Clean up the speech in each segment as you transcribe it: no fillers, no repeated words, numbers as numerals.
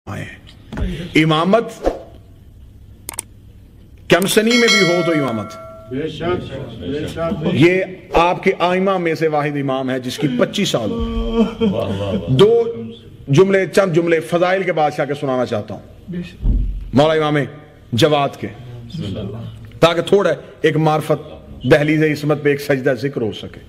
आए हैं। इमामत कमसनी में भी हो तो इमामत, ये आपके आइमा में से वाहिद इमाम है जिसकी 25 साल। दो जुमले, चंद जुमले फजाइल के बादशाह के सुनाना चाहता हूं, मौला इमाम जवाद के, ताकि थोड़ा एक मार्फत दहलीज इस्मत पे एक सजदा जिक्र हो सके।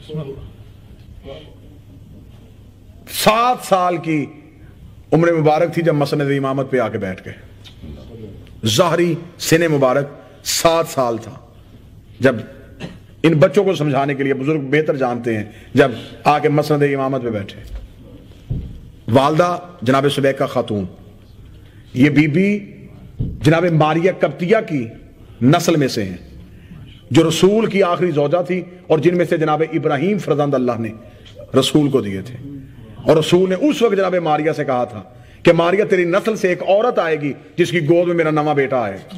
7 साल की उम्र मुबारक थी जब मसनद इमामत पे आके बैठ गए। ज़ाहरी सिने मुबारक 7 साल था जब इन बच्चों को समझाने के लिए, बुजुर्ग बेहतर जानते हैं, जब आके मसनद इमामत पे बैठे। वालदा जनाब सुबैका खातून, ये बीबी जनाब मारिया कब्तिया की नस्ल में से हैं, जो रसूल की आखिरी ज़ौजा थी और जिनमें से जनाब इब्राहीम फरजंद अल्लाह ने रसूल को दिए थे। और रसूल ने उस वक्त जनाब मारिया से कहा था कि मारिया तेरी नस्ल से एक औरत आएगी जिसकी गोद में मेरा नवा बेटा आएगा।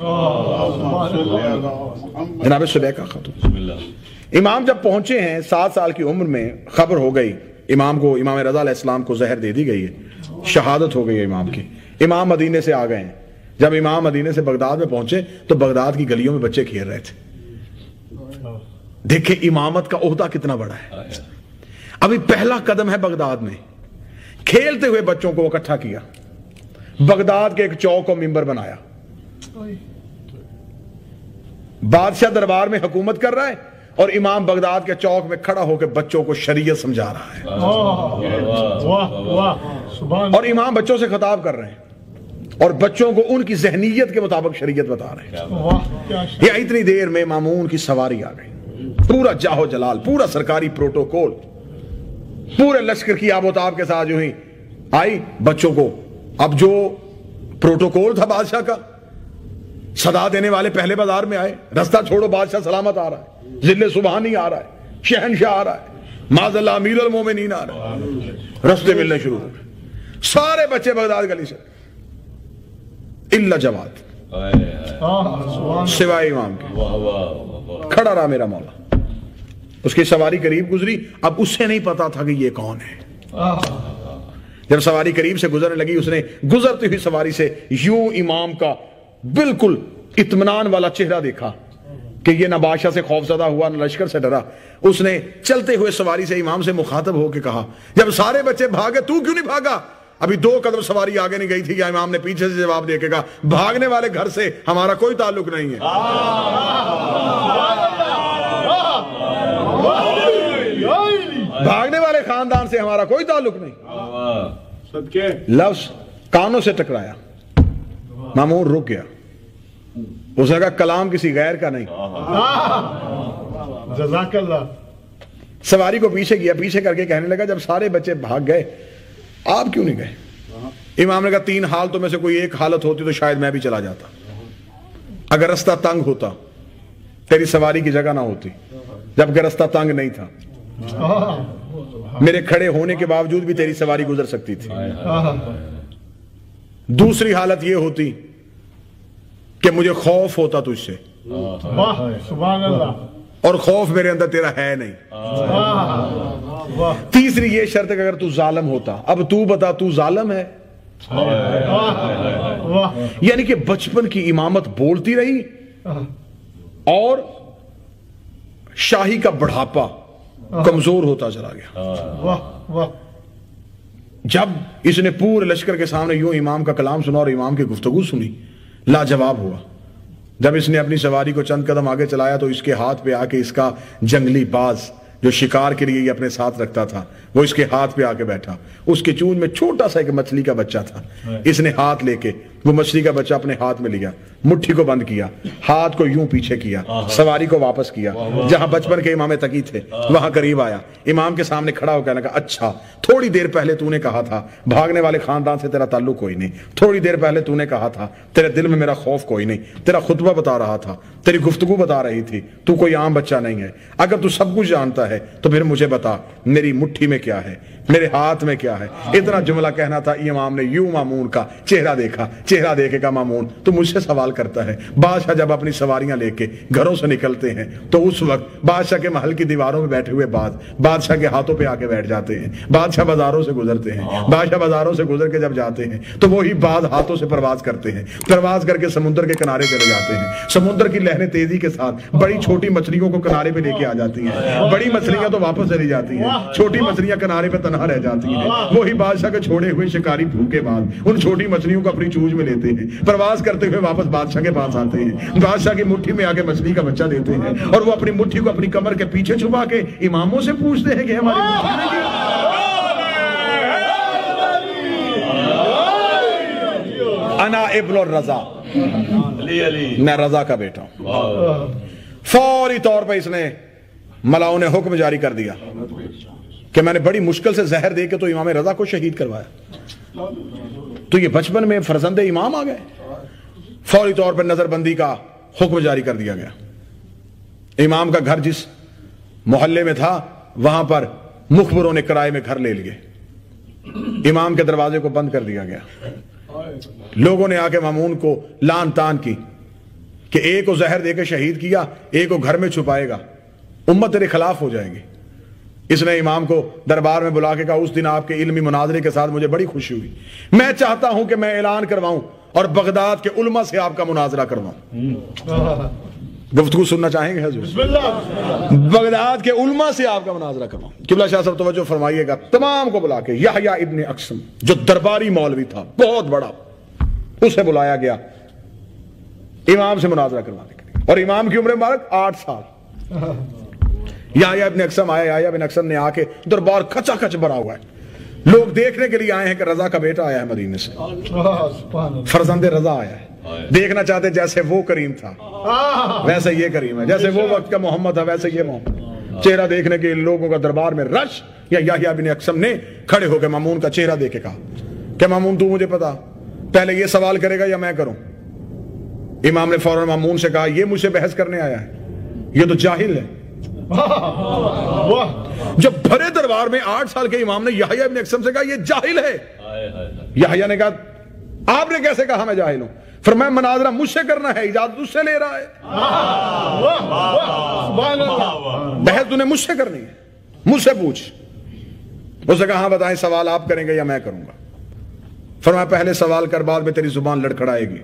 जनाब सुबैका खातून इमाम जब पहुंचे हैं 7 साल की उम्र में, खबर हो गई इमाम को, इमाम रज़ा अलैहिस्सलाम को जहर दे दी गई है, शहादत हो गई है इमाम की। इमाम मदीने से आ गए हैं। जब इमाम मदीने से बगदाद में पहुंचे तो बगदाद की गलियों में बच्चे खेल रहे थे। देखे इमामत का ओहदा कितना बड़ा है। अभी पहला कदम है बगदाद में, खेलते हुए बच्चों को इकट्ठा किया, बगदाद के एक चौक को मिंबर बनाया, बादशाह दरबार में हुकूमत कर रहा है और इमाम बगदाद के चौक में खड़ा होकर बच्चों को शरीयत समझा रहा है। और इमाम बच्चों से खिताब कर रहे हैं और बच्चों को उनकी ज़हनीयत के मुताबिक शरीयत बता रहे हैं। या इतनी देर में मामून की सवारी आ गई, पूरा जाहो जलाल, पूरा सरकारी प्रोटोकॉल, पूरे लश्कर की आबोताब के साथ जो ही आई बच्चों को। अब जो प्रोटोकॉल था बादशाह का, सदा देने वाले पहले बाजार में आए, रास्ता छोड़ो बादशाह सलामत आ रहा है, जिले सुबहानी आ रहा है, शहनशाह आ रहा है, माज़ल्लाह अमीरुल मोमिनीन आ रहा है, रास्ते मिलने शुरू हो गए। सारे बच्चे बगदाद गली से, इल्ला जवाद, सिवाय इमाम के। खड़ा रहा मेरा मौला। उसकी सवारी करीब गुजरी, अब उससे नहीं पता था कि ये कौन है। जब सवारी करीब से गुजरने लगी, उसने गुजरती हुई सवारी से यूं इमाम का बिल्कुल इत्मीनान वाला चेहरा देखा कि ये ना बादशाह से खौफजदा हुआ ना लश्कर से डरा। उसने चलते हुए सवारी से इमाम से मुखातब होकर कहा, जब सारे बच्चे भागे तू क्यों नहीं भागा? अभी 2 कदम सवारी आगे नहीं गई थी कि इमाम ने पीछे से जवाब देके कहा, भागने वाले घर से हमारा कोई ताल्लुक नहीं है। भागने वाले खानदान से हमारा कोई ताल्लुक नहीं। लफ्ज कानों से टकराया, मामून रुक गया। उसने कहा कलाम किसी गैर का नहीं। जज़ाकल्लाह। सवारी को पीछे किया, पीछे करके कहने लगा, जब सारे बच्चे भाग गए आप क्यों नहीं गए? इमाम ने कहा 3 हालतों में से कोई एक हालत होती तो शायद मैं भी चला जाता। अगर रास्ता तंग होता, तेरी सवारी की जगह ना होती, जबकि रास्ता तंग नहीं था, मेरे खड़े होने के बावजूद भी तेरी सवारी गुजर सकती थी। दूसरी हालत यह होती कि मुझे खौफ होता तुझसे, और खौफ मेरे अंदर तेरा है नहीं। तीसरी ये शर्त कि अगर तू जालिम होता। अब तू बता, तू जालिम है? यानी कि बचपन की इमामत बोलती रही और शाही का बढ़ापा कमजोर होता चला गया। जब इसने पूरे लश्कर के सामने यूं इमाम का कलाम सुना और इमाम की गुफ्तगू सुनी, लाजवाब हुआ। जब इसने अपनी सवारी को चंद कदम आगे चलाया तो इसके हाथ पे आके इसका जंगली बाज जो शिकार के लिए ये अपने साथ रखता था, वो इसके हाथ पे आके बैठा। उसके चूंज में छोटा सा एक मछली का बच्चा था। इसने हाथ लेके वो मछली का बच्चा अपने हाथ में लिया, मुट्ठी को बंद किया, हाथ को यूं पीछे किया, सवारी को वापस किया, जहां बचपन के इमाम तकी थे वहां करीब आया, इमाम के सामने खड़ा होकर लगा, अच्छा थोड़ी देर पहले तूने कहा था भागने वाले खानदान से तेरा ताल्लुक कोई नहीं, थोड़ी देर पहले तूने कहा था तेरे दिल में मेरा खौफ कोई नहीं, तेरा खुतबा बता रहा था, तेरी गुफ्तगू बता रही थी, तू कोई आम बच्चा नहीं है। अगर तू सब कुछ जानता है तो फिर मुझे बता मेरी मुट्ठी में क्या है। میرے ہاتھ میں کیا ہے. اتنا جملہ کہنا تھا. امام نے یوں مامون کا چہرہ دیکھا. چہرہ دیکھے کا مامون تو مجھ سے سوال کرتا ہے. بادشاہ جب اپنی سواریاں لے کے گھروں سے نکلتے ہیں تو اس وقت بادشاہ کے محل کی دیواروں میں بیٹھے ہوئے بادشاہ کے ہاتھوں پہ آ کے بیٹھ جاتے ہیں. بادشاہ بازاروں سے گزرتے ہیں. بادشاہ بازاروں سے گزر کے جب جاتے ہیں تو وہی باز ہاتھوں سے پرواز کرتے ہیں. پرواز کر کے سمندر کے کنارے چلے جاتے ہیں. سمندر کی لہریں تیزی کے ساتھ بڑی چھوٹی مچھلیوں کو کنارے پہ لے کے آ جاتی ہیں. بڑی مچھلیاں تو واپس چلی جاتی ہیں, چھوٹی مچھلیاں کنارے پہ تنہا رہ جاتی ہیں. وہی بادشاہ کے چھوڑے ہوئے شکاری بھوک کے بعد ان چھوٹی مچھلیوں کو اپنی چونچ میں لیتے ہیں. پرواز کرتے ہوئے واپس بادشاہ کے پاس آتے ہیں. بادشاہ کی مٹھی میں آگے مچھلی کا بچہ دیتے ہیں اور وہ اپنی مٹھی کو اپنی کمر کے پیچھے چھپا کے اماموں سے پوچھتے ہیں کہ ہماری مٹھی انا ابن الرضا, میں رضا کا بیٹا ہوں. فوری طور پہ اس نے ملاؤں نے حکم جاری کر دیا کہ میں نے بڑی مشکل سے زہر دے کے تو امام رضا کو شہید کروایا, تو یہ بچپن میں فرزند امام آ گئے. فوری طور پر نظر بندی کا حکم جاری کر دیا گیا. امام کا گھر جس محلے میں تھا وہاں پر مخبروں نے کرائے میں گھر لے لیے. امام کے دروازے کو بند کر دیا گیا. لوگوں نے آ کے مامون کو لان تان کی کہ ایک کو زہر دے کے شہید کیا, ایک کو گھر میں چھپائے گا, امت تیرے خلاف ہو جائے گی. اس نے امام کو دربار میں بلا کے کہا اس دن آپ کے علمی مناظرے کے ساتھ مجھے بڑی خوشی ہوئی. میں چاہتا ہوں کہ میں اعلان کرواؤں اور بغداد کے علماء سے آپ کا مناظرہ کرواؤں. گفتگو سننا چاہیں گے حضور؟ بسم اللہ. بغداد کے علماء سے آپ کا مناظرہ کرواؤں. قبلہ شاہ صاحب توجہ فرمائیے گا. تمام کو بلا کے یحییٰ ابن اقسم جو درباری مولوی تھا بہت بڑا, اسے بلایا گیا امام سے مناظرہ کروانے کے لیے. اور امام کی عمر مبارک 8 سال. یحییٰ ابن اقسم آیا. یحییٰ ابن اقسم نے آ کے دربار کھچا کھچ بھرا ہوا ہے. لوگ دیکھنے کے لیے آئے ہیں کہ رضا کا بیٹا آیا ہے مدینے سے, فرزند رضا آیا ہے. دیکھنا چاہتے جیسے وہ کریم تھا ویسے یہ کریم ہے, جیسے وہ وقت کا محمد تھا ویسے یہ محمد. چہرہ دیکھنے کے لوگوں کا دربار میں رش. یا یحییٰ ابن اقسم نے کھڑے ہو کے مامون کا چہرہ دیکھ کے کہا کہ مامون تو مجھے پتا پہلے یہ سوال کرے گا یا میں کروں؟ امام نے فوراً مامون سے کہا یہ مجھ سے بحث کرنے آیا ہے, یہ تو جاہل ہے. جب بھرے دربار میں 8 سال کے امام نے یحییٰ ابن اقسم سے کہا یہ جاہل ہے. یحییٰ نے کہا آپ نے کیسے کہا میں جاہل ہوں؟ فرمایا مناظرہ مجھ سے کرنا ہے, اجازت اس سے لے رہا ہے. بحث تو نے مجھ سے کرنی ہے, مجھ سے پوچھ. اس نے کہا ہاں بتائیں سوال آپ کریں گے یا میں کروں گا؟ فرمایا پہلے سوال کر بعد میں تیری زبان لڑکھڑائے گی.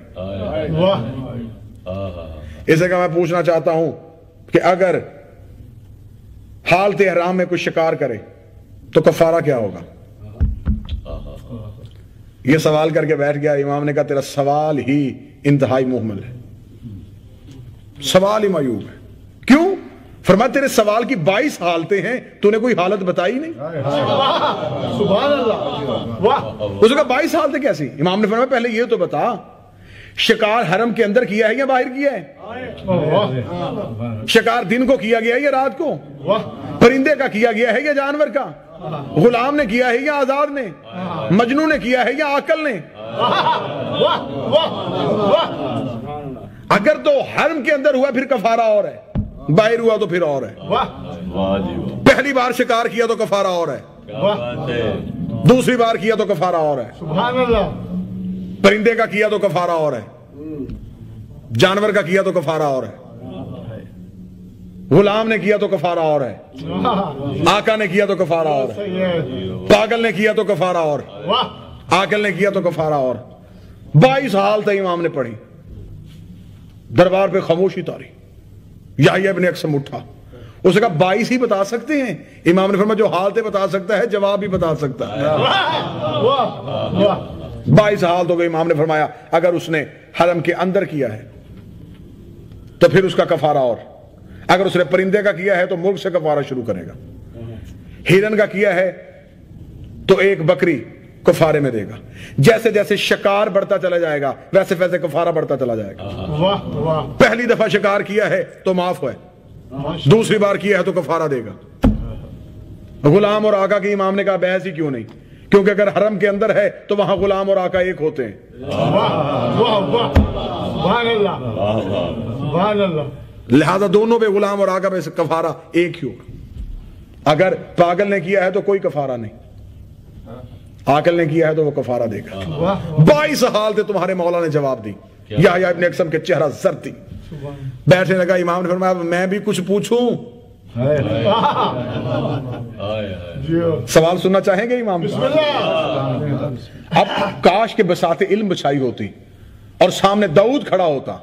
اسے کہا میں پوچھنا چاہتا ہوں کہ اگر حالت احرام میں کوئی شکار کرے تو کفارہ کیا ہوگا؟ یہ سوال کر کے بیٹھ گیا. امام نے کہا تیرا سوال ہی انتہائی محمل ہے, سوال ہی معیوب ہے. کیوں؟ فرمایا تیرے سوال کی 22 حالتیں ہیں, تو نے کوئی حالت بتائی نہیں. سبحان اللہ. اس نے کہا 22 حالتیں کیسی؟ امام نے فرمایا پہلے یہ تو بتا شکار حرم کے اندر کیا ہے یا باہر کیا ہے؟ شکار دن کو کیا گیا ہے یا رات کو؟ پرندے کا کیا گیا ہے یا جانور کا؟ غلام نے کیا ہے یا آزاد نے؟ مجنون نے کیا ہے یا عاقل نے؟ اگر تو حرم کے اندر ہوا پھر کفارہ اور ہے, باہر ہوا تو پھر اور ہے. پہلی بار شکار کیا تو کفارہ اور ہے, دوسری بار کیا تو کفارہ اور ہے. سبحان اللہ. پرندے کا کیا تو کفارہ اور ہے, جانور کا کیا تو کفارہ اور ہے, غلام نے کیا تو کفارہ اور ہے, آقا نے کیا تو کفارہ اور ہے, پاگل نے کیا تو کفارہ اور, عاقل نے کیا تو کفارہ اور. 22 حالت امام نے پڑھی. دربار پہ خاموشی تاری. یحییٰ ابن اقسم اٹھا. اس نے کہا 22 ہی بتا سکتے ہیں؟ امام نے فرمایا جو حالتیں بتا سکتا ہے جواب بھی بتا سکتا ہے. 22 حالت ہو گئی. امام نے فرمایا اگر اس نے حرم کے اندر کیا ہے تو پھر اس کا کفارہ اور, اگر اس نے پرندے کا کیا ہے تو ملک سے کفارہ شروع کرے گا, ہرن کا کیا ہے تو ایک بکری کفارے میں دے گا. جیسے جیسے شکار بڑھتا چلا جائے گا ویسے ویسے کفارہ بڑھتا چلا جائے گا. پہلی دفعہ شکار کیا ہے تو معاف ہے, دوسری بار کیا ہے تو کفارہ دے گا. غلام اور آقا کی امام نے کہا بحث ہی کیوں نہیں, کیونکہ اگر حرم کے اندر ہے تو وہاں غلام اور آقا ایک ہوتے ہیں. لہذا دونوں پہ غلام اور آقا پہ کفارہ ایک ہی ہوگا. اگر پاگل نے کیا ہے تو کوئی کفارہ نہیں, عاقل نے کیا ہے تو وہ کفارہ دے گا. 22 حالتیں تمہارے مولا نے جواب دی. یحییٰ ابن اقسم کے چہرہ زرد تھی. بیٹھنے لگا. امام نے فرمایا میں بھی کچھ پوچھوں. سوال سننا چاہیں گے امام؟ اب کاش کے بساط علم بچھائی ہوتی اور سامنے داؤد کھڑا ہوتا,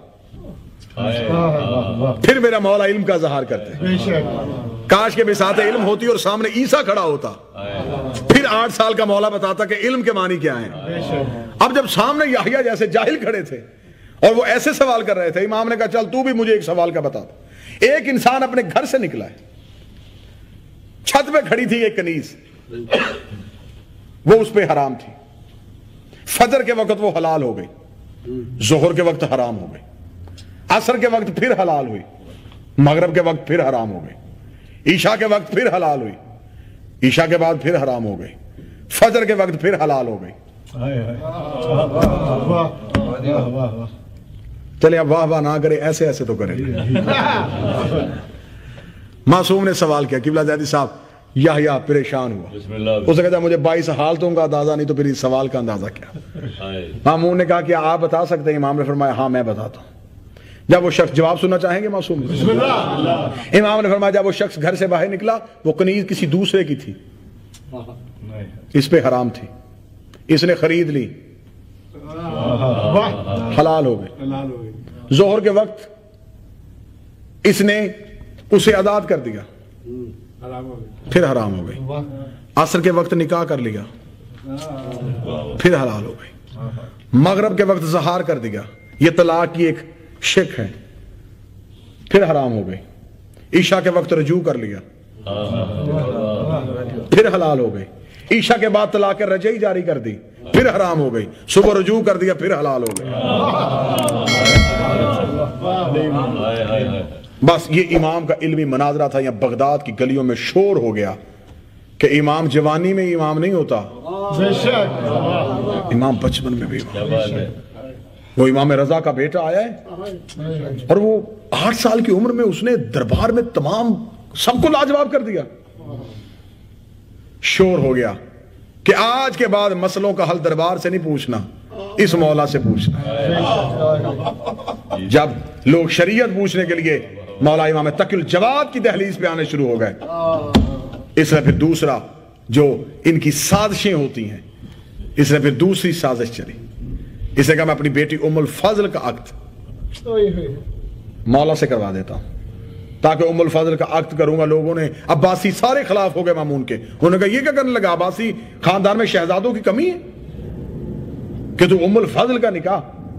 پھر میرا مولا علم کا اظہار کرتے. کاش کے بساط علم ہوتی اور سامنے عیسیٰ کھڑا ہوتا, پھر 8 سال کا مولا بتاتا کہ علم کے معنی کیا ہیں. اب جب سامنے یحییٰ جیسے جاہل کھڑے تھے اور وہ ایسے سوال کر رہے تھے, امام نے کہا چل تو بھی مجھے ایک سوال کا بتا. ایک انسان اپنے گھر سے نکلا ہے, چھت پہ کھڑی تھی ایک کنیز, وہ اس پہ حرام تھی. فجر کے وقت وہ حلال ہو گئی, ظہر کے وقت حرام ہو گئی, عصر کے وقت پھر حلال ہوئی, مغرب کے وقت پھر حرام ہو گئی, عشاء کے وقت پھر حلال ہوئی, عشاء کے بعد پھر حرام ہو گئی, فجر کے وقت پھر حلال ہو گئی. چلے اب واہ واہ نہ کرے, ایسے ایسے تو کرے. معصوم نے سوال کیا, قبلہ زیدی صاحب یحییٰ پریشان ہوا. اس نے کہا مجھے 22 حالتوں کا اندازہ نہیں تو پھر اس سوال کا اندازہ کیا. مامون نے کہا کہ آپ بتا سکتے ہیں؟ امام نے فرمایا ہاں میں بتاتا ہوں. جب وہ شخص, جواب سننا چاہیں گے معصوم؟ امام نے فرمایا جب وہ شخص گھر سے باہر نکلا, وہ کنیز کسی دوسرے کی تھی, اس پہ حرام تھی, اس نے خرید لی, حلال ہو گئی. ظہر کے وقت اس نے اسے آزاد کر دیا, پھر حرام ہو گئی. عصر کے وقت نکاح کر لیا, پھر حلال ہو گئی. مغرب کے وقت زہار کر دیا, یہ طلاق کی ایک شک ہے, پھر حرام ہو گئی. عشاء کے وقت رجوع کر لیا, پھر حلال ہو گئی. عشاء کے بعد طلاق رجعی جاری کر دی, پھر حرام ہو گئی. صبح رجوع کر دیا, پھر حلال ہو گئی. بس یہ امام کا علمی مناظرہ تھا. یہاں بغداد کی گلیوں میں شور ہو گیا کہ امام جوانی میں امام نہیں ہوتا, امام بچپن میں بھی امام. وہ امام رضا کا بیٹا آیا ہے اور وہ 8 سال کی عمر میں اس نے دربار میں تمام سب کو لاجواب کر دیا. شور ہو گیا کہ آج کے بعد مسئلوں کا حل دربار سے نہیں پوچھنا, اس مولا سے پوچھنا. جب لوگ شریعت پوچھنے کے لیے مولا امام تقی الجواد کی دہلیز پہ آنے شروع ہو گئے, اس نے پھر دوسرا جو ان کی سازشیں ہوتی ہیں, اس نے پھر دوسری سازش چلی. اس نے کہا میں اپنی بیٹی ام الفضل کا عقد مولا سے کروا دیتا ہوں, تاکہ ام الفضل کا عقد کروں گا. لوگوں نے, عباسی سارے خلاف ہو گئے مامون کے, انہوں نے کہا یہ کیا کرنے لگا, عباسی خاندان میں شہزادوں کی کمی ہے کہ تو ام الفضل کا نکاح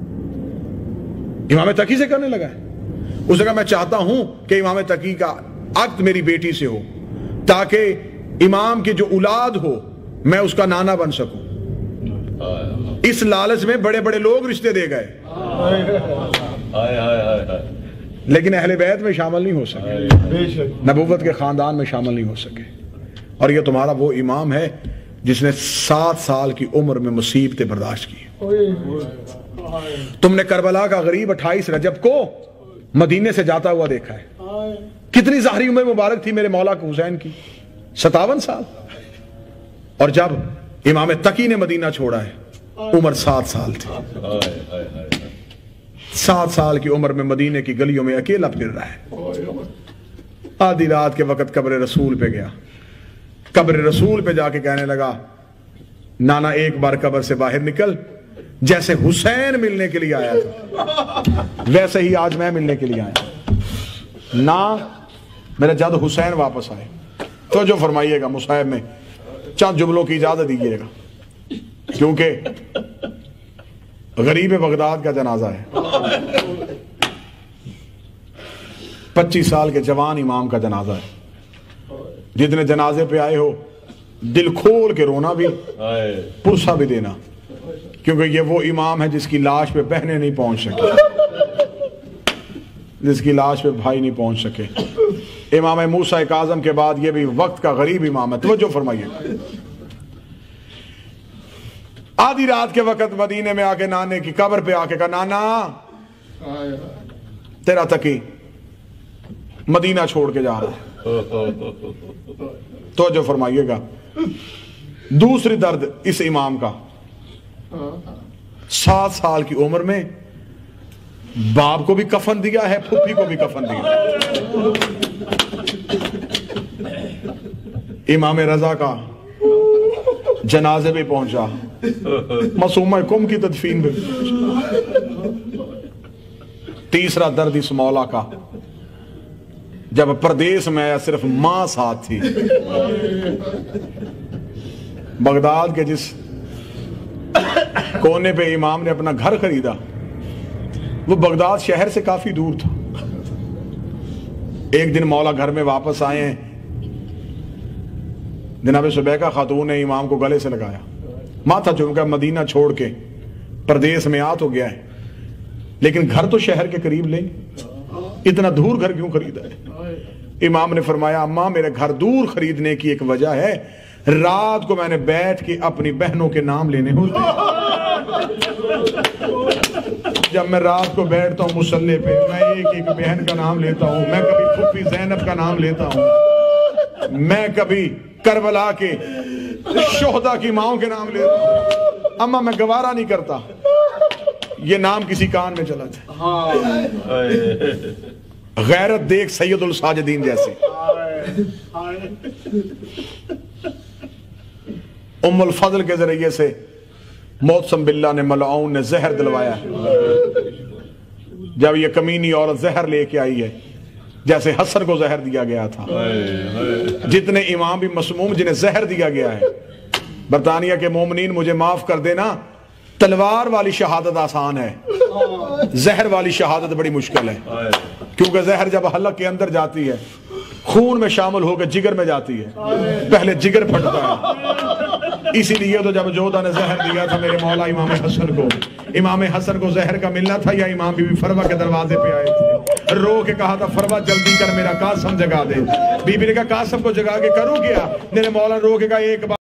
امام تقی سے کرنے لگا ہے. اس نے کہا میں چاہتا ہوں کہ امام تقی کا عقد میری بیٹی سے ہو, تاکہ امام کی جو اولاد ہو میں اس کا نانا بن سکوں. اس لالچ میں بڑے بڑے لوگ رشتے دے گئے, لیکن اہل بیت میں شامل نہیں ہو سکے, نبوت کے خاندان میں شامل نہیں ہو سکے. اور یہ تمہارا وہ امام ہے جس نے 7 سال کی عمر میں مصیبتیں برداشت کی. تم نے کربلا کا غریب 28 رجب کو مدینے سے جاتا ہوا دیکھا ہے. کتنی ظاہری عمر مبارک تھی میرے مولا کو حسین کی, 57 سال. اور جب امام تقی نے مدینہ چھوڑا ہے عمر 7 سال تھی. 7 سال کی عمر میں مدینے کی گلیوں میں اکیلا پھر رہا ہے. آدھی رات کے وقت قبر رسول پہ گیا, قبر رسول پہ جا کے کہنے لگا نانا ایک بار قبر سے باہر نکل, جیسے حسین ملنے کے لیے آیا تھا ویسے ہی آج میں ملنے کے لیے آیا. نہ میرا جد حسین واپس آئے تو جو فرمائیے گا مصاحب میں چند جملوں کی اجازت دیجیے گا, کیونکہ غریب بغداد کا جنازہ ہے. 25 سال کے جوان امام کا جنازہ ہے. جتنے جنازے پہ آئے ہو دل کھول کے رونا بھی, پرسہ بھی دینا, کیونکہ یہ وہ امام ہے جس کی لاش پہ بہنیں نہیں پہنچ سکے, جس کی لاش پہ بھائی نہیں پہنچ سکے. امام موسیٰ کاظم کے بعد یہ بھی وقت کا غریب امام ہے. توجہ فرمائیے. آدھی رات کے وقت مدینے میں آ کے نانے کی قبر پہ آ کے کہا نانا تیرا تقی مدینہ چھوڑ کے جا رہا ہے. توجہ فرمائیے گا. दूसरी दर्द इस इमाम का, 7 साल की उम्र में बाप को भी कफन दिया है, फुफी को भी कफन दिया। इमाम रजा का जनाजे पे पहुंचा, मासूमा कुम की तदफीन में। तीसरा दर्द इस मौला का, जब प्रदेश में आया सिर्फ मां साथ थी। बगदाद के जिस कोने पे इमाम ने अपना घर खरीदा वो बगदाद शहर से काफी दूर था। एक दिन मौला घर में वापस आए हैं, जनाब सुबैका खातून ने इमाम को गले से लगाया, माथा चुमका, मदीना छोड़ के प्रदेश में आ तो गया है लेकिन घर तो शहर के करीब ले, इतना दूर घर क्यों खरीदा है? इमाम ने फरमाया, अम्मा मेरे घर दूर खरीदने की एक वजह है, रात को मैंने बैठ के अपनी बहनों के नाम लेने होते। जब मैं रात को बैठता हूँ मुसल्ले पे, मैं एक एक बहन का नाम लेता हूँ। मैं कभी फुफी ज़ैनब का नाम लेता हूँ, मैं कभी करबला के शोहदा की माओं के नाम लेता हूँ। अम्मा मैं गवारा नहीं करता ये नाम किसी कान में चला जाए। गैरत देख सैयदुल साजिदीन जैसे। उम्मुल फजल के जरिए से मौसम बिल्ला ने मलऊन ने जहर दिलवाया। जब ये कमीनी औरत जहर लेके आई है, जैसे हसन को जहर दिया गया था, जितने इमाम भी मसमूम जिन्हें जहर दिया गया है, बरतानिया के मोमिनीन मुझे माफ कर देना, तलवार वाली शहादत आसान है, जहर वाली शहादत बड़ी मुश्किल है। क्योंकि जहर जब हलक के अंदर जाती है, खून में शामिल होकर जिगर में जाती है, पहले जिगर फटता है। इसीलिए तो जब जोधा ने जहर दिया था मेरे मौला इमाम हसन को जहर का मिलना था, या इमाम बीबी फरवा के दरवाजे पे आए थे, रो के कहा था फरवा जल्दी कर मेरा कासम जगा दे। बीबी ने कहा कासम को जगा के करूं क्या? मेरे मौला रो के कहा एक बार